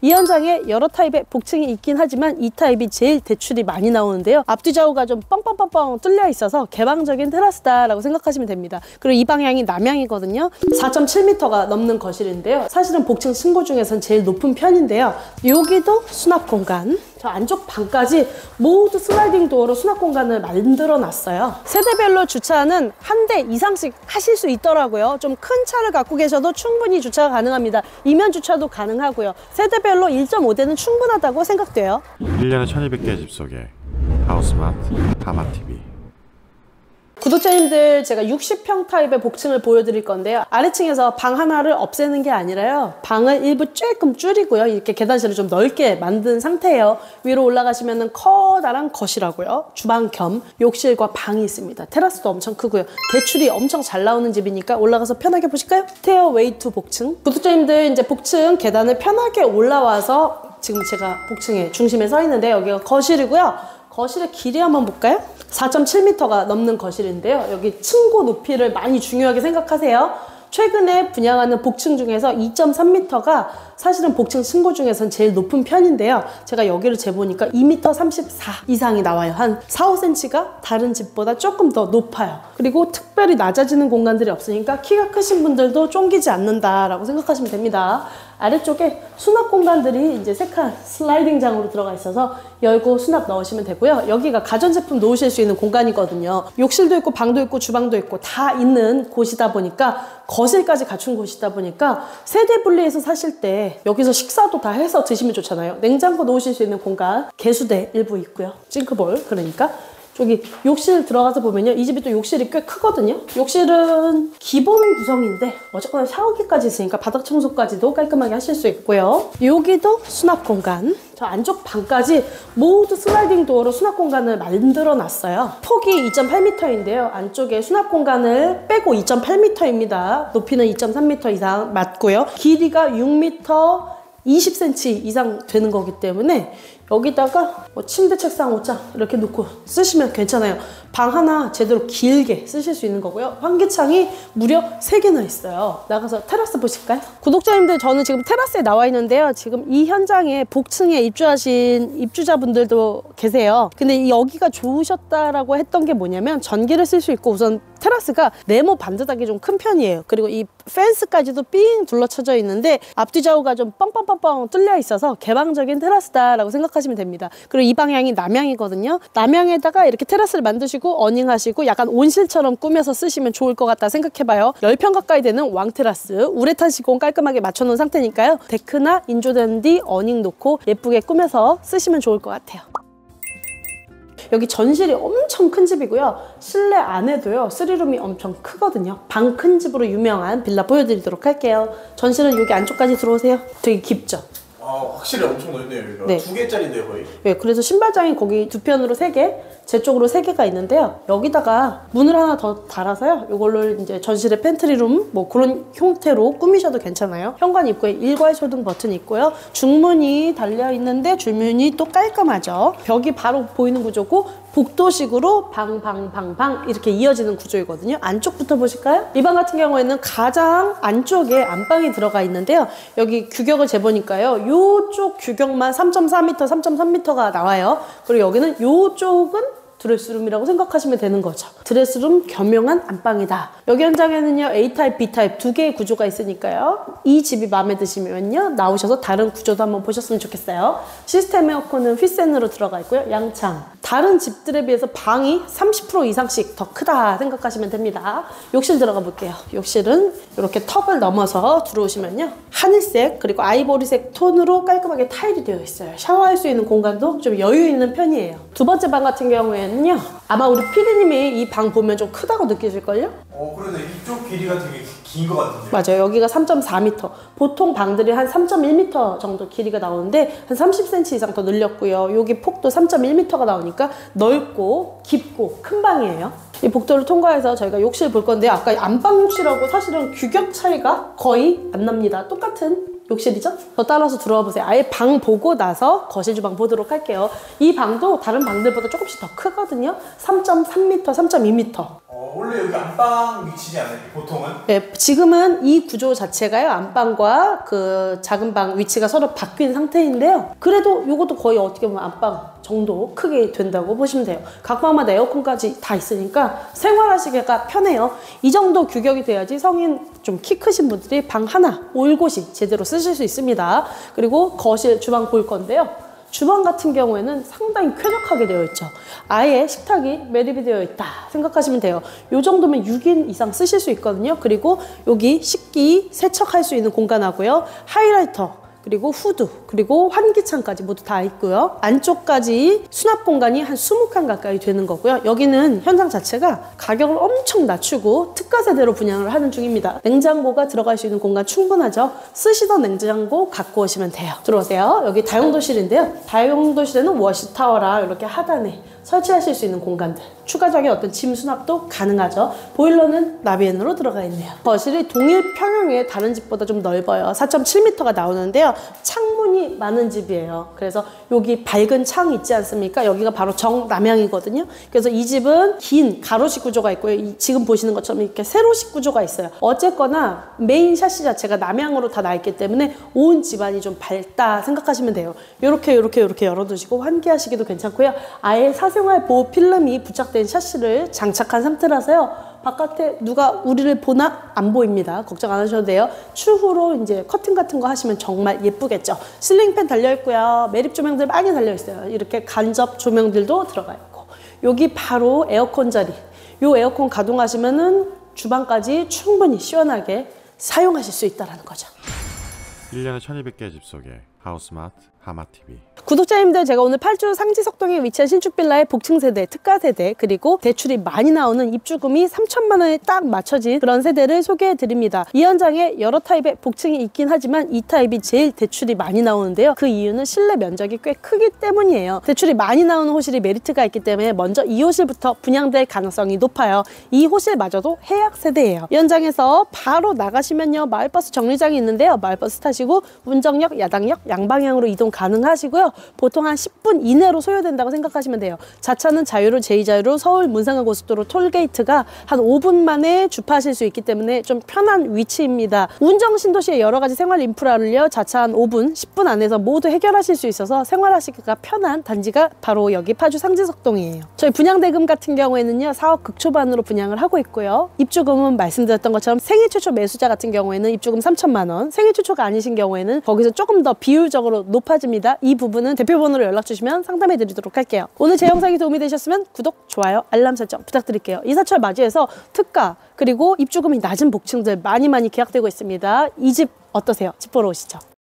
이 현장에 여러 타입의 복층이 있긴 하지만 이 타입이 제일 대출이 많이 나오는데요. 앞뒤 좌우가 좀 뻥뻥뻥뻥 뚫려 있어서 개방적인 테라스다라고 생각하시면 됩니다. 그리고 이 방향이 남향이거든요. 4.7m가 넘는 거실인데요. 사실은 복층 층고 중에선 제일 높은 편인데요. 여기도 수납 공간. 저 안쪽 방까지 모두 슬라이딩 도어로 수납 공간을 만들어 놨어요. 세대별로 주차는 한 대 이상씩 하실 수 있더라고요. 좀 큰 차를 갖고 계셔도 충분히 주차가 가능합니다. 이면 주차도 가능하고요. 세대별로 1.5대는 충분하다고 생각돼요. 1년에 1200개의 집 속에 하우스마트 하마TV. 구독자님들, 제가 60평 타입의 복층을 보여드릴 건데요. 아래층에서 방 하나를 없애는 게 아니라요, 방을 일부 조금 줄이고요, 이렇게 계단실을 좀 넓게 만든 상태예요. 위로 올라가시면 커다란 거실하고요, 주방 겸 욕실과 방이 있습니다. 테라스도 엄청 크고요. 대출이 엄청 잘 나오는 집이니까 올라가서 편하게 보실까요? 스테어웨이 투 복층. 구독자님들, 이제 복층 계단을 편하게 올라와서 지금 제가 복층의 중심에 서 있는데, 여기가 거실이고요. 거실의 길이 한번 볼까요? 4.7m가 넘는 거실인데요. 여기 층고 높이를 많이 중요하게 생각하세요. 최근에 분양하는 복층 중에서 2.3m가 사실은 복층 층고 중에선 제일 높은 편인데요. 제가 여기를 재보니까 2m 34 이상이 나와요. 한 4, 5cm가 다른 집보다 조금 더 높아요. 그리고 특별히 낮아지는 공간들이 없으니까 키가 크신 분들도 쫑기지 않는다라고 생각하시면 됩니다. 아래쪽에 수납 공간들이 이제 3칸 슬라이딩장으로 들어가 있어서 열고 수납 넣으시면 되고요. 여기가 가전제품 놓으실 수 있는 공간이거든요. 욕실도 있고 방도 있고 주방도 있고 다 있는 곳이다 보니까, 거실까지 갖춘 곳이다 보니까 세대 분리해서 사실 때 여기서 식사도 다 해서 드시면 좋잖아요. 냉장고 놓으실 수 있는 공간, 개수대 일부 있고요. 싱크볼, 그러니까 저기 욕실 들어가서 보면요, 이 집이 또 욕실이 꽤 크거든요. 욕실은 기본 구성인데 어쨌거나 샤워기까지 있으니까 바닥 청소까지도 깔끔하게 하실 수 있고요. 여기도 수납 공간. 저 안쪽 방까지 모두 슬라이딩 도어로 수납 공간을 만들어 놨어요. 폭이 2.8m인데요. 안쪽에 수납 공간을 빼고 2.8m입니다. 높이는 2.3m 이상 맞고요. 길이가 6m 20cm 이상 되는 거기 때문에 여기다가 뭐 침대, 책상, 옷장 이렇게 놓고 쓰시면 괜찮아요. 방 하나 제대로 길게 쓰실 수 있는 거고요. 환기창이 무려 3개나 있어요. 나가서 테라스 보실까요? 구독자님들, 저는 지금 테라스에 나와 있는데요. 지금 이 현장에 복층에 입주하신 입주자분들도 계세요. 근데 여기가 좋으셨다라고 했던 게 뭐냐면, 전기를 쓸 수 있고 우선 테라스가 네모 반듯하게 좀 큰 편이에요. 그리고 이 펜스까지도 삥 둘러쳐져 있는데 앞뒤 좌우가 좀 뻥뻥뻥뻥 뚫려 있어서 개방적인 테라스다라고 생각하시면 됩니다. 그리고 이 방향이 남향이거든요. 남향에다가 이렇게 테라스를 만드시고 어닝하시고 약간 온실처럼 꾸며서 쓰시면 좋을 것 같다 생각해봐요. 10평 가까이 되는 왕테라스, 우레탄 시공 깔끔하게 맞춰놓은 상태니까요. 데크나 인조된 뒤 어닝 놓고 예쁘게 꾸며서 쓰시면 좋을 것 같아요. 여기 전실이 엄청 큰 집이고요. 실내 안에도요, 3룸이 엄청 크거든요. 방 큰 집으로 유명한 빌라 보여드리도록 할게요. 전실은 여기 안쪽까지 들어오세요. 되게 깊죠? 확실히 엄청 넓네요. 여기가. 네. 2개짜리인데요, 거의. 네, 그래서 신발장이 거기 두 편으로 3개, 제 쪽으로 3개가 있는데요. 여기다가 문을 하나 더 달아서요, 이걸로 이제 전실의 팬트리룸 뭐 그런 형태로 꾸미셔도 괜찮아요. 현관 입구에 일괄소등 버튼이 있고요. 중문이 달려 있는데 줄문이 또 깔끔하죠. 벽이 바로 보이는 구조고, 복도식으로 방 이렇게 이어지는 구조이거든요. 안쪽부터 보실까요? 이 방 같은 경우에는 가장 안쪽에 안방이 들어가 있는데요. 여기 규격을 재보니까요, 요쪽 규격만 3.4m, 3.3m가 나와요. 그리고 여기는 요쪽은 드레스룸이라고 생각하시면 되는 거죠. 드레스룸 겸용한 안방이다. 여기 현장에는요, A타입, B타입 2개의 구조가 있으니까요. 이 집이 마음에 드시면요, 나오셔서 다른 구조도 한번 보셨으면 좋겠어요. 시스템 에어컨은 휘센으로 들어가 있고요. 양창. 다른 집들에 비해서 방이 30% 이상씩 더 크다 생각하시면 됩니다. 욕실 들어가 볼게요. 욕실은 이렇게 턱을 넘어서 들어오시면요, 하늘색 그리고 아이보리색 톤으로 깔끔하게 타일이 되어 있어요. 샤워할 수 있는 공간도 좀 여유 있는 편이에요. 두 번째 방 같은 경우에는요, 아마 우리 피디님이 이 방 보면 좀 크다고 느끼실걸요? 그러네. 이쪽 길이가 되게 긴 것 같은데요? 맞아요. 여기가 3.4m. 보통 방들이 한 3.1m 정도 길이가 나오는데 한 30cm 이상 더 늘렸고요. 여기 폭도 3.1m가 나오니까 넓고 깊고 큰 방이에요. 이 복도를 통과해서 저희가 욕실 볼 건데요. 아까 안방 욕실하고 사실은 규격 차이가 거의 안 납니다. 똑같은 욕실이죠? 더 따라서 들어와 보세요. 아예 방 보고 나서 거실 주방 보도록 할게요. 이 방도 다른 방들보다 조금씩 더 크거든요. 3.3m, 3.2m. 원래 여기 안방 위치지 않아요? 보통은? 네, 지금은 이 구조 자체가요, 안방과 그 작은 방 위치가 서로 바뀐 상태인데요. 그래도 이것도 거의 어떻게 보면 안방 정도 크게 된다고 보시면 돼요. 각 방마다 에어컨까지 다 있으니까 생활하시기가 편해요. 이 정도 규격이 돼야지 성인 좀 키 크신 분들이 방 하나, 올곧이 제대로 쓰실 수 있습니다. 그리고 거실, 주방 볼 건데요. 주방 같은 경우에는 상당히 쾌적하게 되어 있죠. 아예 식탁이 매립이 되어 있다 생각하시면 돼요. 이 정도면 6인 이상 쓰실 수 있거든요. 그리고 여기 식기, 세척할 수 있는 공간하고요. 하이라이터, 그리고 후드, 그리고 환기창까지 모두 다 있고요. 안쪽까지 수납 공간이 한 20칸 가까이 되는 거고요. 여기는 현장 자체가 가격을 엄청 낮추고 특가 세대로 분양을 하는 중입니다. 냉장고가 들어갈 수 있는 공간 충분하죠. 쓰시던 냉장고 갖고 오시면 돼요. 들어오세요. 여기 다용도실인데요. 다용도실에는 워시타워랑 이렇게 하단에 설치하실 수 있는 공간들, 추가적인 어떤 짐 수납도 가능하죠. 보일러는 나비엔으로 들어가 있네요. 거실이 동일 평형의 다른 집보다 좀 넓어요. 4.7m가 나오는데요. 창문이 많은 집이에요. 그래서 여기 밝은 창 있지 않습니까? 여기가 바로 정남향이거든요. 그래서 이 집은 긴 가로식 구조가 있고요. 지금 보시는 것처럼 이렇게 세로식 구조가 있어요. 어쨌거나 메인 샤시 자체가 남향으로 다 나 있기 때문에 온 집안이 좀 밝다 생각하시면 돼요. 이렇게 열어두시고 환기하시기도 괜찮고요. 아예 사생활 보호 필름이 부착된 샤시를 장착한 상태라서요. 바깥에 누가 우리를 보나 안 보입니다. 걱정 안 하셔도 돼요. 추후로 이제 커튼 같은 거 하시면 정말 예쁘겠죠. 실링팬 달려 있고요. 매립 조명들 많이 달려 있어요. 이렇게 간접 조명들도 들어가 있고. 여기 바로 에어컨 자리. 요 에어컨 가동하시면은 주방까지 충분히 시원하게 사용하실 수 있다는 거죠. 1년에 1200개의 집 속에 하우스마트 하마TV. 구독자님들, 제가 오늘 8주 상지석동에 위치한 신축빌라의 복층 세대, 특가 세대, 그리고 대출이 많이 나오는 입주금이 3천만 원에 딱 맞춰진 그런 세대를 소개해 드립니다. 이 현장에 여러 타입의 복층이 있긴 하지만 이 타입이 제일 대출이 많이 나오는데요. 그 이유는 실내 면적이 꽤 크기 때문이에요. 대출이 많이 나오는 호실이 메리트가 있기 때문에 먼저 이 호실부터 분양될 가능성이 높아요. 이 호실마저도 해약 세대예요. 이 현장에서 바로 나가시면요, 마을버스 정류장이 있는데요. 마을버스 타시고 운정역, 야당역 양방향으로 이동 가능하시고요. 보통 한 10분 이내로 소요된다고 생각하시면 돼요. 자차는 자유로, 제2자유로 서울 문상고속도로 톨게이트가 한 5분 만에 주파하실 수 있기 때문에 좀 편한 위치입니다. 운정 신도시의 여러 가지 생활 인프라를요, 자차 한 5분, 10분 안에서 모두 해결하실 수 있어서 생활하시기가 편한 단지가 바로 여기 파주 상지석동이에요. 저희 분양 대금 같은 경우에는요, 4억 극초반으로 분양을 하고 있고요. 입주금은 말씀드렸던 것처럼 생애 최초 매수자 같은 경우에는 입주금 3천만 원, 생애 최초가 아니신 경우에는 거기서 조금 더 비율적으로 높아집니다. 이 부분은 대표번호로 연락 주시면 상담해 드리도록 할게요. 오늘 제 영상이 도움이 되셨으면 구독, 좋아요, 알람 설정 부탁드릴게요. 이사철 맞이해서 특가, 그리고 입주금이 낮은 복층들 많이 계약되고 있습니다. 이 집 어떠세요? 집 보러 오시죠.